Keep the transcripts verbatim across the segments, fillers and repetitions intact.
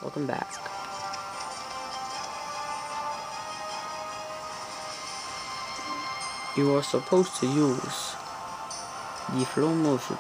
Welcome back. You are supposed to use the flow motion.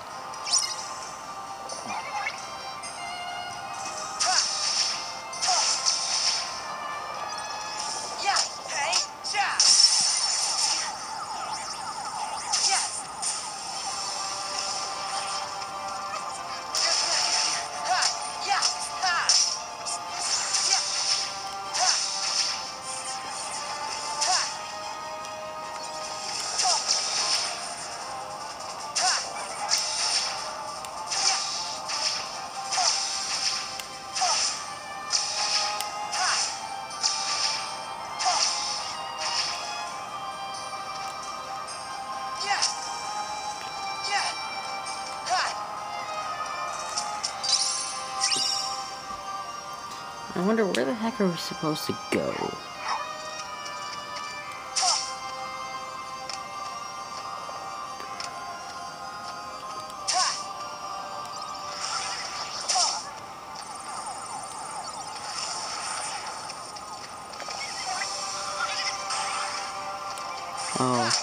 I wonder where the heck are we supposed to go? Oh.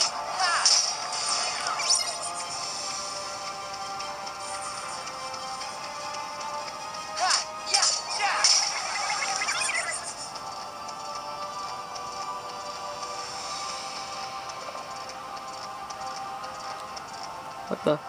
What the?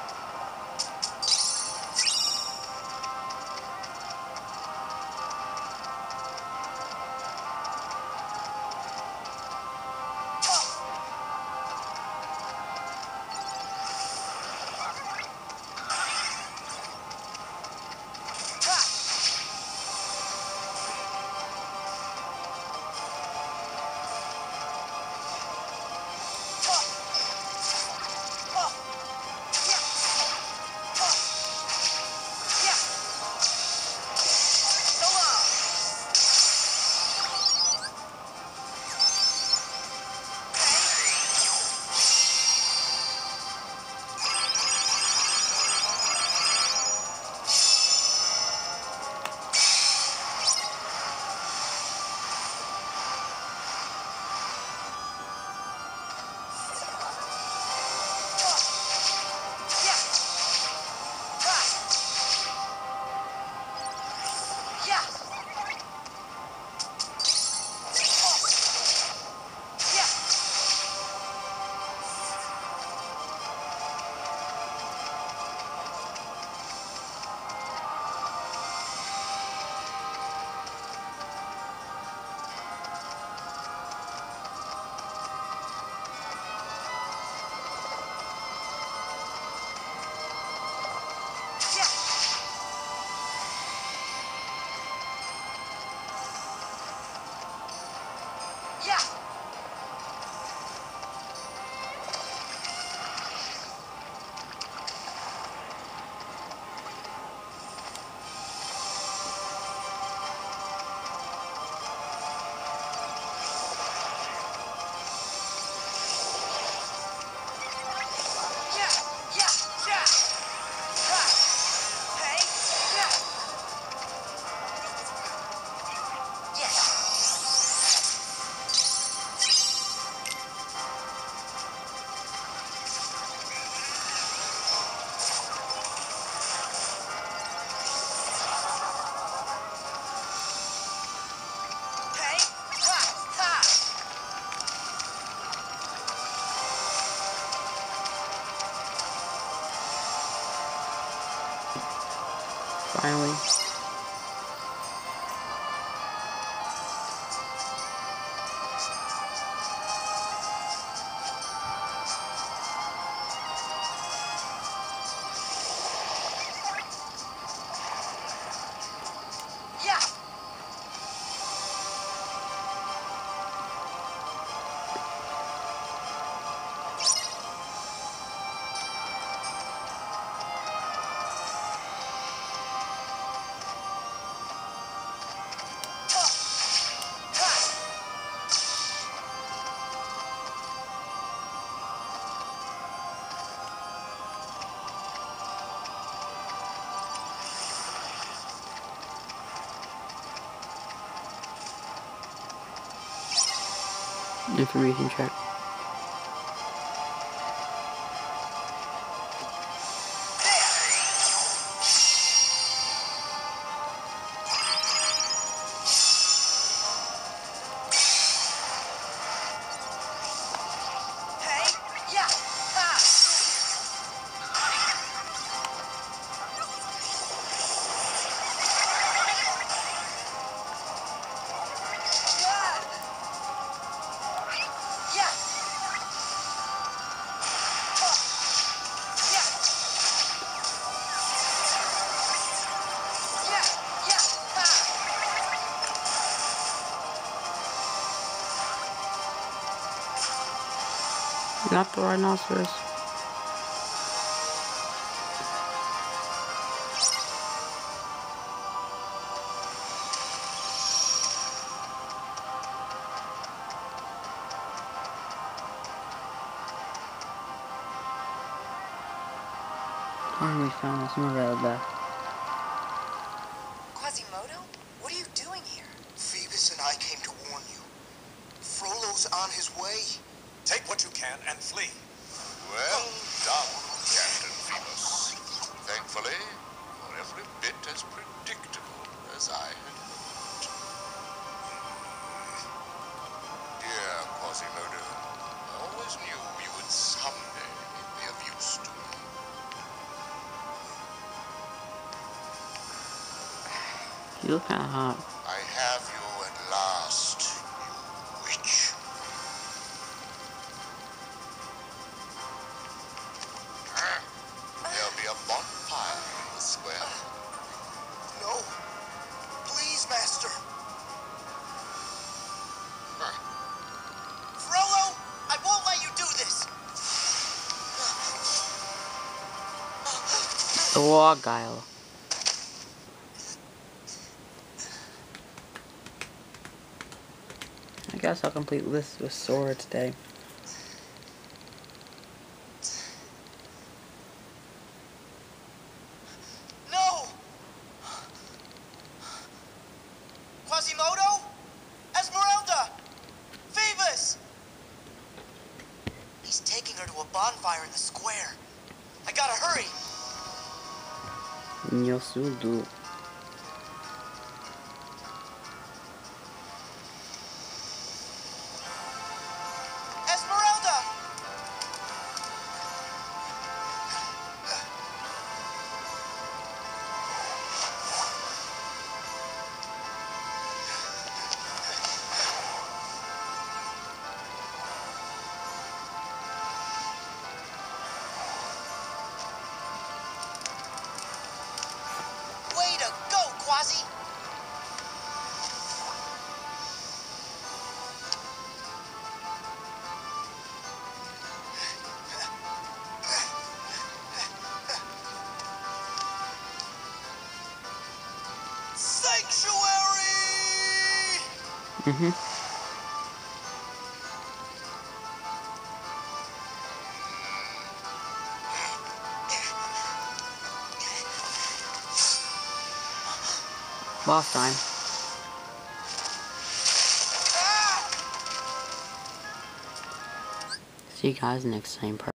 Finally. Information check. Not the rhinoceros. Finally found Esmeralda. Quasimodo? What are you doing here? Phoebus and I came to warn you. Frollo's on his way. Take what you can and flee. Well done, Captain Phoebus. Thankfully, you're every bit as predictable as I had hoped. Dear Quasimodo, I always knew you would someday be of use to me. You look kinda hot. I have you at last, you witch. There'll be a bonfire in the square. No. Please, Master. Huh. Frollo, I won't let you do this. The Wargyle. I guess I'll complete this with Sora today. No! Quasimodo? Esmeralda! Phoebus! He's taking her to a bonfire in the square. I gotta hurry. Nyosudu. Esmeralda! Way to go, Quasi! Sanctuary! Mm-hmm. Boss time. Ah! See you guys next time.